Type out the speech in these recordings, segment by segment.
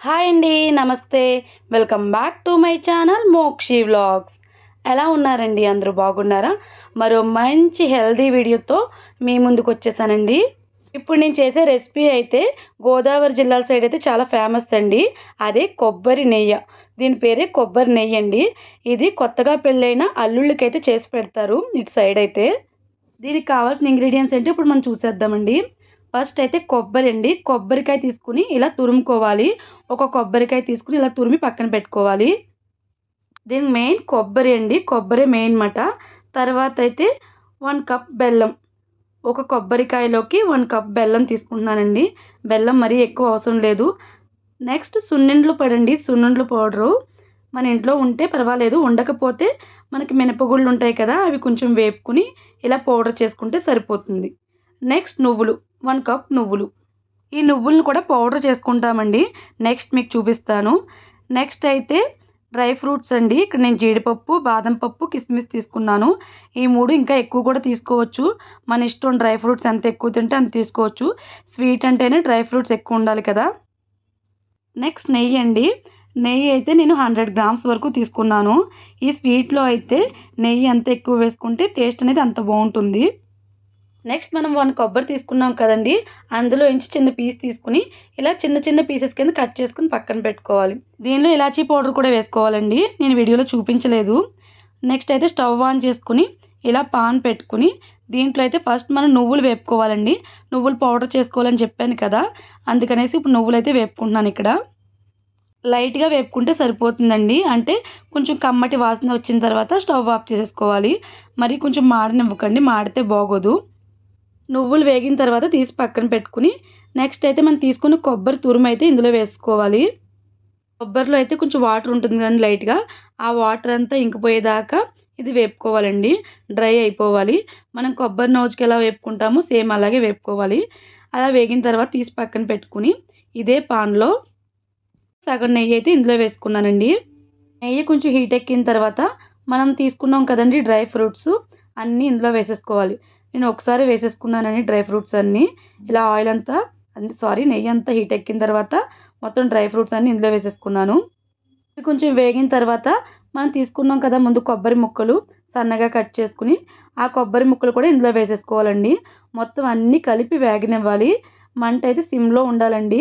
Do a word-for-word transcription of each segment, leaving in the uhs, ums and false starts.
Hi అండి, నమస్తే. Welcome back to my channel Mokshi vlogs. ఎలా ఉన్నారండి? అందరూ బాగున్నారా? మరో మంచి హెల్దీ వీడియోతో మీ ముందుకు వచ్చేసానండి. ఇప్పుడు నేను చేసే రెసిపీ అయితే గోదావరి జిల్లాల సైడ్ అయితే చాలా ఫేమస్ అండి. అదే కొబ్బరి నెయ్యి. దీని పేరే కొబ్బరి నెయ్యి అండి. ఇది కొత్తగా పెళ్ళైన అల్లుళ్ళకైతే చేసి పెడతారు ఇటు సైడ్ అయితే. దీనికి కావాల్సిన ఇంగ్రీడియంట్స్ ఏంటి ఇప్పుడు మనం చూసేద్దామండి. ఫస్ట్ అయితే కొబ్బరి అండి. కొబ్బరికాయ తీసుకుని ఇలా తురుముకోవాలి. ఒక కొబ్బరికాయ తీసుకుని ఇలా తురిమి పక్కన పెట్టుకోవాలి. దీని మెయిన్ కొబ్బరి అండి. కొబ్బరి మెయిన్ మాట. తర్వాత అయితే వన్ కప్ బెల్లం. ఒక కొబ్బరికాయలోకి వన్ కప్ బెల్లం తీసుకుంటున్నానండి. బెల్లం మరీ ఎక్కువ అవసరం లేదు. నెక్స్ట్ సున్నుండలు పడండి. సున్నుండలు పౌడరు మన ఇంట్లో ఉంటే పర్వాలేదు, ఉండకపోతే మనకి మినపగుళ్ళు ఉంటాయి కదా, అవి కొంచెం వేపుకుని ఇలా పౌడర్ చేసుకుంటే సరిపోతుంది. నెక్స్ట్ నువ్వులు, వన్ కప్ నువ్వులు. ఈ నువ్వులను కూడా పౌడర్ చేసుకుంటామండి. నెక్స్ట్ మీకు చూపిస్తాను. నెక్స్ట్ అయితే డ్రై ఫ్రూట్స్ అండి. ఇక్కడ నేను జీడిపప్పు, బాదం పప్పు, కిస్మిస్ తీసుకున్నాను. ఈ మూడు ఇంకా ఎక్కువ కూడా తీసుకోవచ్చు, మన ఇష్టం. డ్రై ఫ్రూట్స్ ఎంత ఎక్కువ తింటే అంత తీసుకోవచ్చు. స్వీట్ అంటేనే డ్రై ఫ్రూట్స్ ఎక్కువ ఉండాలి కదా. నెక్స్ట్ నెయ్యి అండి. నెయ్యి అయితే నేను హండ్రెడ్ గ్రామ్స్ వరకు తీసుకున్నాను. ఈ స్వీట్లో అయితే నెయ్యి ఎంత ఎక్కువ వేసుకుంటే టేస్ట్ అనేది అంత బాగుంటుంది. నెక్స్ట్ మనం వన్ కొబ్బరి తీసుకున్నాం కదండి, అందులో ఇంచి చిన్న పీస్ తీసుకుని ఇలా చిన్న చిన్న పీసెస్ కింద కట్ చేసుకుని పక్కన పెట్టుకోవాలి. దీనిలో ఇలాచీ పౌడర్ కూడా వేసుకోవాలండి, నేను వీడియోలో చూపించలేదు. నెక్స్ట్ అయితే స్టవ్ ఆన్ చేసుకుని ఇలా పాన్ పెట్టుకుని దీంట్లో అయితే ఫస్ట్ మనం నువ్వులు వేపుకోవాలండి. నువ్వులు పౌడర్ చేసుకోవాలని చెప్పాను కదా, అందుకనేసి ఇప్పుడు నువ్వులు అయితే వేపుకుంటున్నాను. ఇక్కడ లైట్గా వేపుకుంటే సరిపోతుందండి. అంటే కొంచెం కమ్మటి వాసన వచ్చిన తర్వాత స్టవ్ ఆఫ్ చేసేసుకోవాలి. మరి కొంచెం మాడనివ్వకండి, మాడితే బాగోదు. నువ్వులు వేగిన తర్వాత తీసి పక్కన పెట్టుకుని నెక్స్ట్ అయితే మనం తీసుకున్న కొబ్బరి తురుము అయితే ఇందులో వేసుకోవాలి. కొబ్బరిలో అయితే కొంచెం వాటర్ ఉంటుంది కానీ లైట్గా, ఆ వాటర్ అంతా ఇంకిపోయేదాకా ఇది వేపుకోవాలండి. డ్రై అయిపోవాలి. మనం కొబ్బరి నోచుకి ఎలా వేపుకుంటామో సేమ్ అలాగే వేపుకోవాలి. అలా వేగిన తర్వాత తీసి పక్కన పెట్టుకుని ఇదే పాన్లో సగం నెయ్యి అయితే ఇందులో వేసుకున్నానండి. నెయ్యి కొంచెం హీట్ ఎక్కిన తర్వాత మనం తీసుకున్నాం కదండి డ్రై ఫ్రూట్స్ అన్నీ ఇందులో వేసేసుకోవాలి. నేను ఒకసారి వేసేసుకున్నానండి డ్రై ఫ్రూట్స్ అన్నీ. ఇలా ఆయిల్ అంతా సారీ నెయ్యి అంతా హీట్ ఎక్కిన తర్వాత మొత్తం డ్రై ఫ్రూట్స్ అన్నీ ఇందులో వేసేసుకున్నాను. కొంచెం వేగిన తర్వాత మనం తీసుకున్నాం కదా ముందు కొబ్బరి ముక్కలు సన్నగా కట్ చేసుకుని ఆ కొబ్బరి ముక్కలు కూడా ఇందులో వేసేసుకోవాలండి. మొత్తం అన్నీ కలిపి వేగనివ్వాలి. మంట అయితే సిమ్లో ఉండాలండి.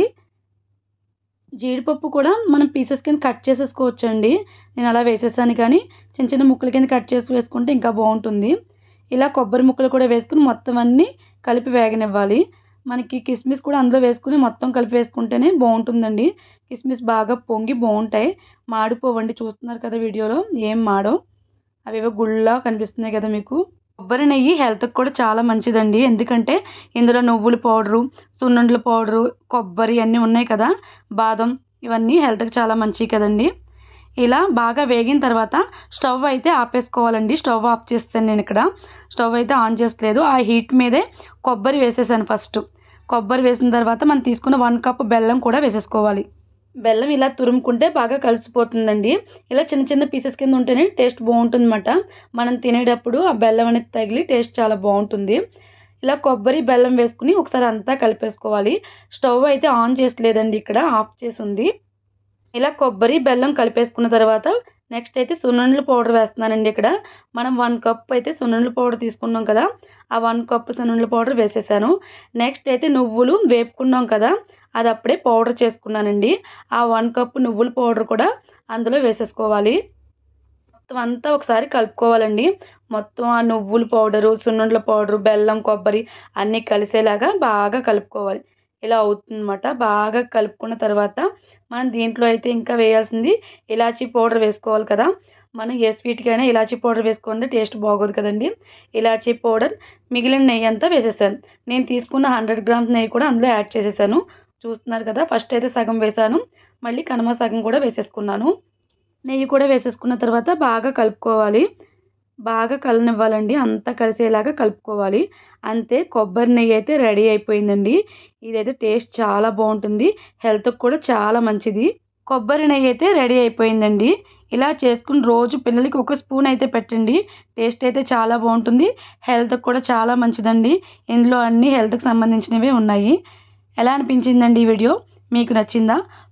జీడిపప్పు కూడా మనం పీసెస్ కింద కట్ చేసేసుకోవచ్చు అండి. నేను అలా వేసేసాను, కానీ చిన్న చిన్న ముక్కల కింద కట్ చేసి వేసుకుంటే ఇంకా బాగుంటుంది. ఇలా కొబ్బరి ముక్కలు కూడా వేసుకుని మొత్తం అన్నీ కలిపి వేగనివ్వాలి. మనకి కిస్మిస్ కూడా అందులో వేసుకుని మొత్తం కలిపి వేసుకుంటేనే బాగుంటుందండి. కిస్మిస్ బాగా పొంగి బాగుంటాయి, మాడిపోవండి. చూస్తున్నారు కదా వీడియోలో, ఏం మాడో, అవేవో గుళ్ళ కనిపిస్తున్నాయి కదా మీకు. కొబ్బరి నెయ్యి హెల్త్కి కూడా చాలా మంచిదండి. ఎందుకంటే ఇందులో నువ్వుల పౌడరు, సున్నుండల పౌడరు, కొబ్బరి అన్నీ ఉన్నాయి కదా, బాదం, ఇవన్నీ హెల్త్కి చాలా మంచివి కదండి. ఇలా బాగా వేగిన తర్వాత స్టవ్ అయితే ఆపేసుకోవాలండి. స్టవ్ ఆఫ్ చేస్తాను నేను. ఇక్కడ స్టవ్ అయితే ఆన్ చేసుకోలేదు. ఆ హీట్ మీదే కొబ్బరి వేసేసాను ఫస్ట్. కొబ్బరి వేసిన తర్వాత మనం తీసుకున్న వన్ కప్ బెల్లం కూడా వేసేసుకోవాలి. బెల్లం ఇలా తురుముకుంటే బాగా కలిసిపోతుందండి. ఇలా చిన్న చిన్న పీసెస్ కింద ఉంటేనే టేస్ట్ బాగుంటుంది అన్నమాట. మనం తినేటప్పుడు ఆ బెల్లం అనేది తగిలి టేస్ట్ చాలా బాగుంటుంది. ఇలా కొబ్బరి బెల్లం వేసుకుని ఒకసారి అంతా కలిపేసుకోవాలి. స్టవ్ అయితే ఆన్ చేసలేదండి, ఇక్కడ ఆఫ్ చేసి ఉంది. ఇలా కొబ్బరి బెల్లం కలిపేసుకున్న తర్వాత నెక్స్ట్ అయితే సున్నుండల పౌడర్ వేస్తున్నానండి. ఇక్కడ మనం వన్ కప్ అయితే సున్నుండల పౌడర్ తీసుకున్నాం కదా, ఆ వన్ కప్ సున్నుండల పౌడర్ వేసేసాను. నెక్స్ట్ అయితే నువ్వులు వేపుకున్నాం కదా, అది అప్పుడే పౌడర్ చేసుకున్నానండి. ఆ వన్ కప్ నువ్వుల పౌడర్ కూడా అందులో వేసేసుకోవాలి. మొత్తం అంతా ఒకసారి కలుపుకోవాలండి. మొత్తం ఆ నువ్వుల పౌడరు, సున్నుండల పౌడరు, బెల్లం, కొబ్బరి అన్నీ కలిసేలాగా బాగా కలుపుకోవాలి. ఇలా అవుతుందన్నమాట. బాగా కలుపుకున్న తర్వాత మనం దీంట్లో అయితే ఇంకా వేయాల్సింది ఇలాచీ పౌడర్ వేసుకోవాలి కదా. మనం ఏ స్వీట్కి అయినా ఇలాచీ పౌడర్ వేసుకుంటే టేస్ట్ బాగోదు కదండి. ఇలాచీ పౌడర్, మిగిలిన నెయ్యి అంతా వేసేసాను. నేను తీసుకున్న హండ్రెడ్ గ్రామ్స్ నెయ్యి కూడా అందులో యాడ్ చేసేసాను. చూస్తున్నారు కదా, ఫస్ట్ అయితే సగం వేసాను, మళ్ళీ కనమ సగం కూడా వేసేసుకున్నాను. నెయ్యి కూడా వేసేసుకున్న తర్వాత బాగా కలుపుకోవాలి. బాగా కలనివ్వాలండి, అంతా కలిసేలాగా కలుపుకోవాలి. అంతే, కొబ్బరి నెయ్యి అయితే రెడీ అయిపోయిందండి. ఇదైతే టేస్ట్ చాలా బాగుంటుంది, హెల్త్కి కూడా చాలా మంచిది. కొబ్బరి నెయ్యి అయితే రెడీ అయిపోయిందండి. ఇలా చేసుకుని రోజు పిల్లలకి ఒక స్పూన్ అయితే పెట్టండి. టేస్ట్ అయితే చాలా బాగుంటుంది, హెల్త్కి కూడా చాలా మంచిదండి. ఇందులో అన్ని హెల్త్కి సంబంధించినవే ఉన్నాయి. ఎలా అనిపించిందండి ఈ వీడియో? మీకు నచ్చిందా?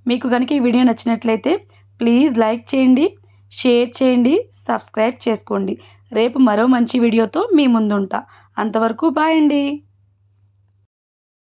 మీకు కనుక ఈ వీడియో నచ్చినట్లయితే ప్లీజ్ లైక్ చేయండి, షేర్ చేయండి, సబ్స్క్రైబ్ చేసుకోండి. రేపు మరో మంచి వీడియోతో మీ ముందుంటా. అంతవరకు బాయ్ అండి.